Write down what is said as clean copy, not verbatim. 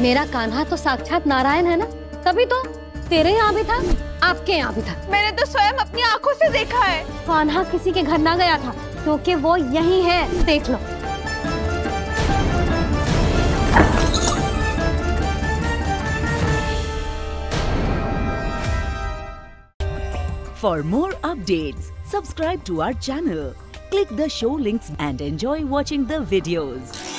मेरा कान्हा तो साक्षात नारायण है ना, तभी तो तेरे यहाँ भी था, आपके यहाँ भी था। मैंने तो स्वयं अपनी आंखों से देखा है। कान्हा किसी के घर ना गया था, क्योंकि वो यही है, देख लो। For more updates, subscribe to our channel, click the show links and enjoy watching the videos.